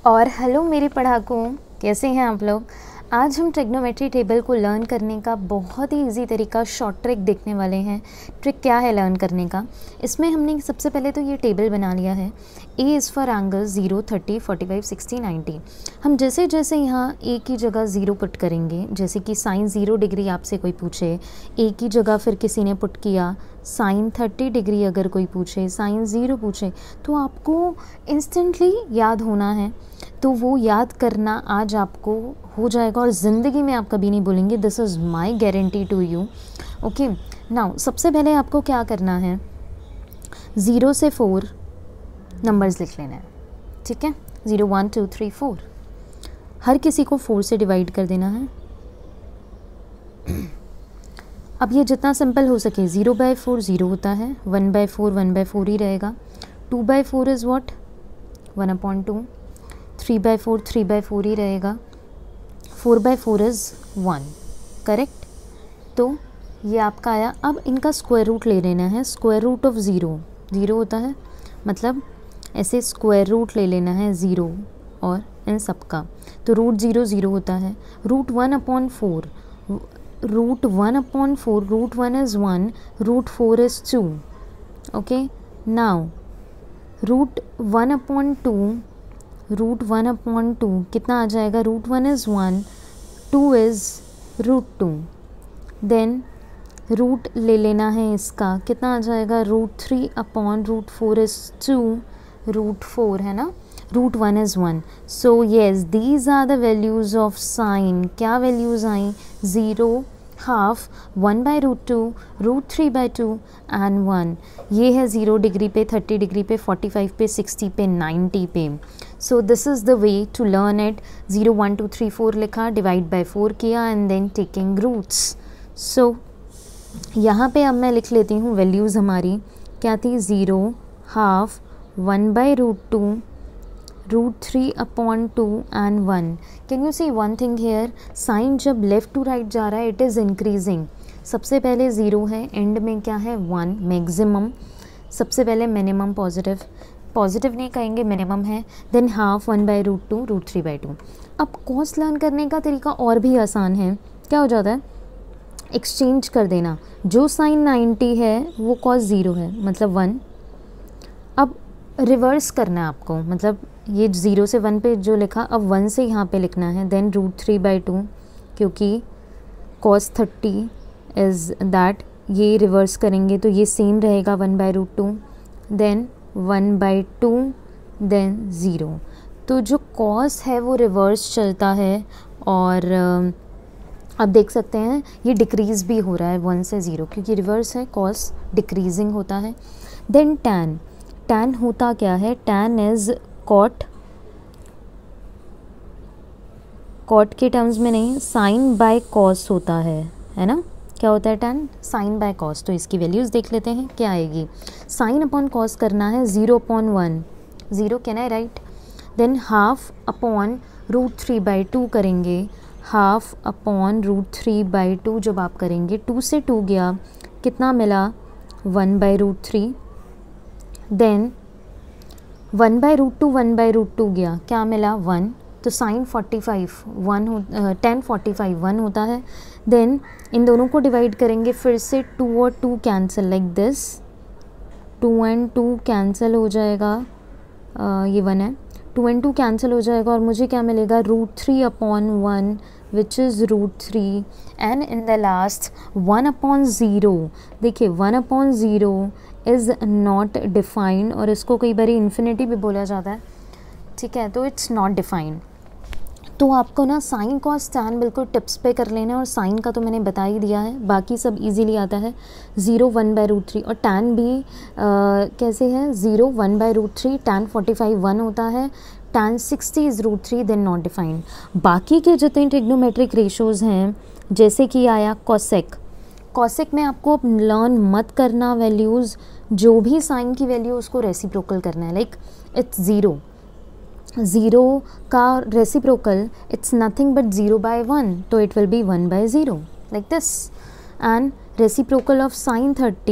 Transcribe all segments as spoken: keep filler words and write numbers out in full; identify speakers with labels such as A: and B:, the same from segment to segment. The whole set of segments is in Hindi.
A: और हेलो मेरे पढ़ाकों, कैसे हैं आप लोग। आज हम ट्रिग्नोमेट्री टेबल को लर्न करने का बहुत ही इजी तरीका शॉर्ट ट्रिक देखने वाले हैं। ट्रिक क्या है लर्न करने का, इसमें हमने सबसे पहले तो ये टेबल बना लिया है। A is for angle zero, thirty, forty five, sixty, ninety. हम जैसे जैसे यहाँ ए की जगह ज़ीरो पुट करेंगे, जैसे कि साइन ज़ीरो डिग्री आपसे कोई पूछे, ए की जगह फिर किसी ने पुट किया साइन थर्टी डिग्री, अगर कोई पूछे साइन ज़ीरो पूछे, तो आपको इंस्टेंटली याद होना है। तो वो याद करना आज आपको हो जाएगा और ज़िंदगी में आप कभी नहीं भूलेंगे। This is my guarantee to you. Okay, now सबसे पहले आपको क्या करना है, ज़ीरो से फोर नंबर्स लिख लेना है। ठीक है, zero, one, two, three, four. हर किसी को फोर से डिवाइड कर देना है। अब ये जितना सिंपल हो सके, ज़ीरो बाय फोर ज़ीरो होता है, one by four one by four ही रहेगा, two by four is what, one upon two, three by four three by four ही रहेगा, four by four is one. Correct. तो ये आपका आया। अब इनका स्क्वायर रूट ले लेना है। Square root of zero zero होता है, मतलब ऐसे स्क्वायर रूट ले लेना है ज़ीरो और इन सब का। तो रूट ज़ीरो ज़ीरो होता है, root one upon four, root one upon four, root one is one, root four is two. Okay, now root one upon two, root one upon two कितना आ जाएगा, root one is one, two is root two. Then root ले लेना है इसका, कितना आ जाएगा, root three upon root four is two, root four है ना, root one is one. So yes, these are the values of sine. क्या वैल्यूज़ आई, zero, half, one by root two, root three by two and one. ये है ज़ीरो डिग्री पे, थर्टी डिग्री पे, फोर्टी फाइव पे, सिक्सटी पे, नाइन्टी पे। So this is the way to learn it. Zero, one, two, three, four लिखा, डिवाइड बाई फोर किया and then taking roots. So यहाँ पे अब मैं लिख लेती हूँ वैल्यूज़ हमारी क्या थी, zero, half, one by root two, root three upon two and one. Can you see one thing here, sine जब लेफ़्ट टू राइट जा रहा है इट इज़ इंक्रीजिंग। सबसे पहले ज़ीरो है, एंड में क्या है, वन, मैक्सिमम। सबसे पहले मिनिमम पॉजिटिव, पॉजिटिव नहीं कहेंगे, मिनिमम है। Then half, one by root two, root three by two. अब कॉस लर्न करने का तरीका और भी आसान है। क्या हो जाता है, एक्सचेंज कर देना। जो साइन नाइन्टी है वो कॉस ज़ीरो है, मतलब वन। अब रिवर्स करना है आपको, मतलब ये ज़ीरो से वन पे जो लिखा, अब वन से यहाँ पे लिखना है। Then root three by two, क्योंकि कॉस थर्टी इज़ दैट, ये रिवर्स करेंगे तो ये सेम रहेगा, one by root two, then one by two, then zero. तो जो कॉस है वो रिवर्स चलता है और अब देख सकते हैं ये डिक्रीज़ भी हो रहा है वन से ज़ीरो, क्योंकि रिवर्स है, कॉस डिक्रीजिंग होता है। देन टैन, टैन होता क्या है, टैन इज़ कॉट, कॉट के टर्म्स में नहीं, साइन बाय कॉस होता है, है ना। क्या होता है टैन, साइन बाय कॉस। तो इसकी वैल्यूज़ देख लेते हैं क्या आएगी। साइन अपॉन कॉस करना है, zero upon one, zero, can I write. Then half upon root three by two करेंगे, half upon root three by two जब आप करेंगे, टू से टू गया, कितना मिला, one by root three. Then one by root two, one by root two गया, क्या मिला, वन। तो साइन फोर्टी फाइव वन हो, टेन फोर्टी फाइव वन होता है। देन इन दोनों को डिवाइड करेंगे, फिर से टू और two cancel, like this, two and two cancel हो जाएगा, uh, ये वन है, टू एंड टू कैंसिल हो जाएगा और मुझे क्या मिलेगा, root three upon one which is root three, and in the last one upon zero. देखिए one upon zero is not defined, और इसको कई बार इन्फिनिटी भी बोला जाता है, ठीक है, तो इट्स नॉट डिफाइंड। तो आपको ना साइन कॉस टैन बिल्कुल टिप्स पे कर लेना है, और साइन का तो मैंने बता ही दिया है, बाकी सब इजीली आता है। Zero, one by root three, और टैन भी आ, कैसे है, zero, one by root three, tan forty five one होता है, tan sixty is root three, then not defined. बाकी के जितने ट्रिग्नोमेट्रिक रेशोज़ हैं, जैसे कि आया कॉसेक, कॉसेक में आपको लर्न मत करना वैल्यूज़, जो भी साइन की वैल्यू उसको रेसिप्रोकल करना है। लाइक इट्स ज़ीरो, ज़ीरो का reciprocal it's nothing but zero by one, तो it will be one by zero, like this. And reciprocal of sine thirty,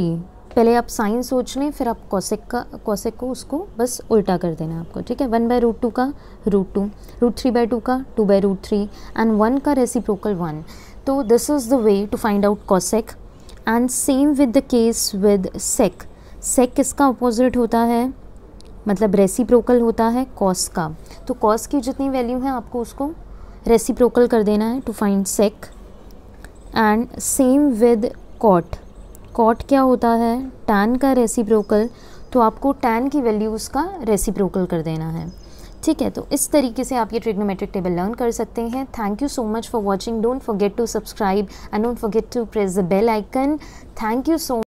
A: पहले आप साइन सोच लें, फिर आप कॉसेक का कॉसेक को उसको बस उल्टा कर देना है आपको, ठीक है। वन बाय रूट टू का root two, root three by two का two by root three and one का रेसिप्रोकल वन। तो this is the way to find out cosec. And same with the case with sec. Sec किसका अपोजिट होता है, मतलब रेसिप्रोकल होता है कॉस का। तो कॉस की जितनी वैल्यू है आपको उसको रेसिप्रोकल कर देना है to find sec. And same with cot. Cot क्या होता है, टैन का रेसिप्रोकल, तो आपको टैन की वैल्यू उसका रेसिप्रोकल कर देना है, ठीक है। तो इस तरीके से आप ये ट्रिग्नोमेट्रिक टेबल लर्न कर सकते हैं। Thank you so much for watching. Don't forget to subscribe and don't forget to press the bell icon. Thank you so